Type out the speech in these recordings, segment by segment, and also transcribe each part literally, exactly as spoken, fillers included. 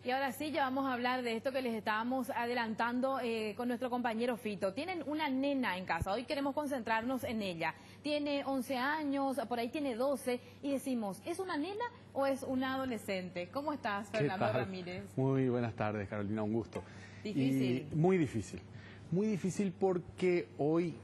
Y ahora sí, ya vamos a hablar de esto que les estábamos adelantando eh, con nuestro compañero Fito. Tienen una nena en casa, hoy queremos concentrarnos en ella. Tiene once años, por ahí tiene doce, y decimos, ¿es una nena o es una adolescente? ¿Cómo estás, Fernando Ramírez? Muy buenas tardes, Carolina, un gusto. Difícil. Y muy difícil. Muy difícil porque hoy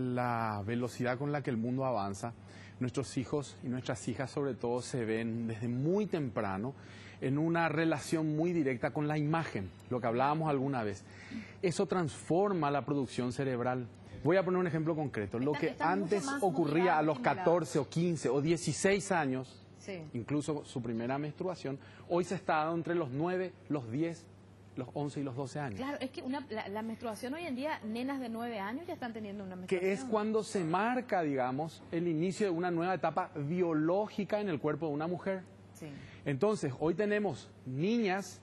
la velocidad con la que el mundo avanza, nuestros hijos y nuestras hijas sobre todo se ven desde muy temprano en una relación muy directa con la imagen, lo que hablábamos alguna vez. Eso transforma la producción cerebral. Voy a poner un ejemplo concreto. Lo que antes ocurría a los catorce o quince o dieciséis años, sí, incluso su primera menstruación, hoy se está dando entre los nueve, los diez, los once y los doce años. Claro, es que una, la, la menstruación hoy en día, nenas de nueve años ya están teniendo una menstruación. Que es cuando se marca, digamos, el inicio de una nueva etapa biológica en el cuerpo de una mujer. Sí. Entonces, hoy tenemos niñas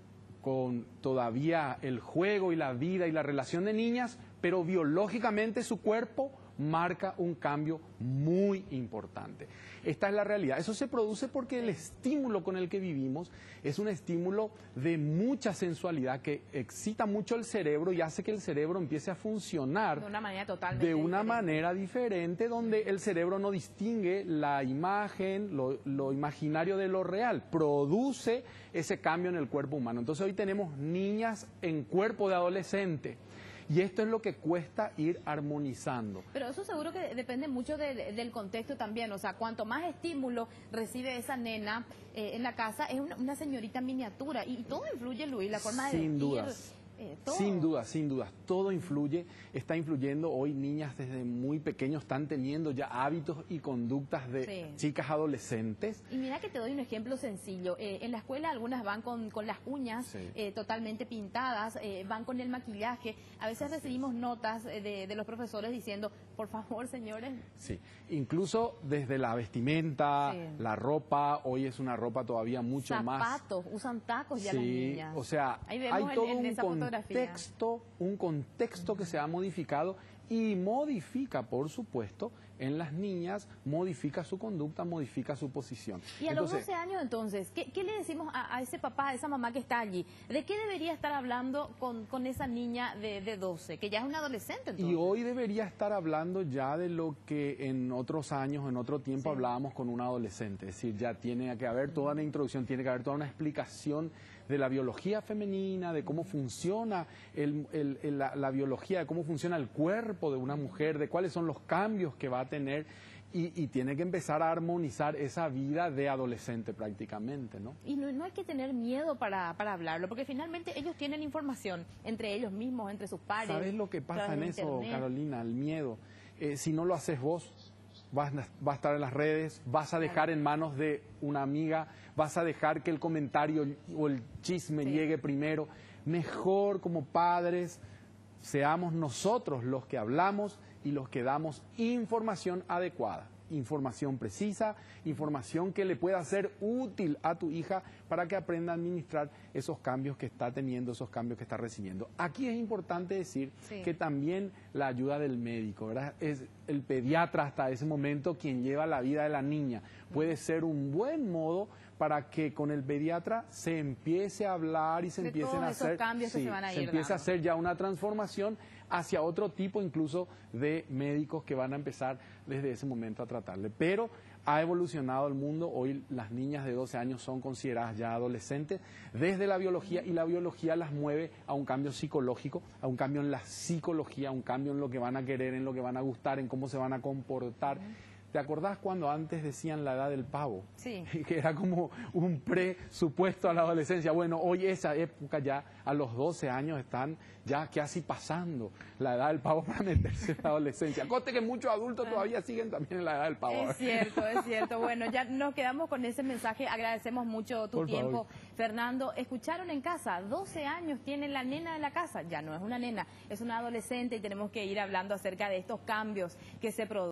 con todavía el juego y la vida y la relación de niñas, pero biológicamente su cuerpo marca un cambio muy importante. Esta es la realidad. Eso se produce porque el estímulo con el que vivimos es un estímulo de mucha sensualidad que excita mucho el cerebro y hace que el cerebro empiece a funcionar de una manera totalmente de una diferente. manera diferente, donde el cerebro no distingue la imagen, lo, lo imaginario de lo real, produce ese cambio en el cuerpo humano. Entonces hoy tenemos niñas en cuerpo de adolescente. Y esto es lo que cuesta ir armonizando. Pero eso seguro que depende mucho de, de, del contexto también. O sea, cuanto más estímulo recibe esa nena eh, en la casa, es una, una señorita miniatura. Y, y todo influye, Luis, la forma de Sin vestir. dudas. Eh, todo. Sin dudas, sin dudas. Todo influye, está influyendo. Hoy niñas desde muy pequeños están teniendo ya hábitos y conductas de sí. chicas adolescentes. Y mira que te doy un ejemplo sencillo. Eh, en la escuela algunas van con, con las uñas sí. eh, totalmente pintadas, eh, van con el maquillaje. A veces recibimos notas de, de los profesores diciendo, por favor, señores. Sí, incluso desde la vestimenta, sí. la ropa, hoy es una ropa todavía mucho Zapatos, más... Zapatos, usan tacos ya sí, las niñas. O sea, hay todo en, en un contexto, un contexto que se ha modificado y modifica, por supuesto, en las niñas, modifica su conducta, modifica su posición. Y a entonces, los doce años, entonces, ¿qué, qué le decimos a, a ese papá, a esa mamá que está allí? ¿De qué debería estar hablando con, con esa niña de, de doce, que ya es una adolescente? Entonces? Y hoy debería estar hablando ya de lo que en otros años, en otro tiempo, sí. hablábamos con un adolescente. Es decir, ya tiene que haber toda una introducción, tiene que haber toda una explicación de la biología femenina, de cómo funciona el, el, el, la, la biología, de cómo funciona el cuerpo de una mujer, de cuáles son los cambios que va a tener y, y tiene que empezar a armonizar esa vida de adolescente prácticamente, ¿no? Y no, no hay que tener miedo para, para hablarlo, porque finalmente ellos tienen información entre ellos mismos, entre sus pares. ¿Sabes lo que pasa en eso, internet? Carolina? El miedo. Eh, si no lo haces vos, vas a, va a estar en las redes, vas a dejar en manos de una amiga, vas a dejar que el comentario o el chisme sí. llegue primero. Mejor como padres seamos nosotros los que hablamos y los que damos información adecuada, información precisa, información que le pueda ser útil a tu hija para que aprenda a administrar esos cambios que está teniendo, esos cambios que está recibiendo. Aquí es importante decir sí. que también la ayuda del médico, ¿verdad? Es el pediatra hasta ese momento quien lleva la vida de la niña. Puede ser un buen modo para que con el pediatra se empiece a hablar y se de empiecen a hacer, cambios sí, que se, van a se ir empiece dando. a hacer ya una transformación hacia otro tipo incluso de médicos que van a empezar desde ese momento a tratarle. Pero ha evolucionado el mundo, hoy las niñas de doce años son consideradas ya adolescentes desde la biología y la biología las mueve a un cambio psicológico, a un cambio en la psicología, a un cambio en lo que van a querer, en lo que van a gustar, en cómo se van a comportar. Uh-huh. ¿Te acordás cuando antes decían la edad del pavo? Sí. Que era como un presupuesto a la adolescencia. Bueno, hoy esa época ya a los doce años están ya casi pasando la edad del pavo para meterse en la adolescencia. Conste que muchos adultos todavía siguen también en la edad del pavo. Es cierto, es cierto. Bueno, ya nos quedamos con ese mensaje. Agradecemos mucho tu Por tiempo. favor. Fernando, escucharon en casa, doce años tiene la nena de la casa. Ya no es una nena, es una adolescente y tenemos que ir hablando acerca de estos cambios que se producen.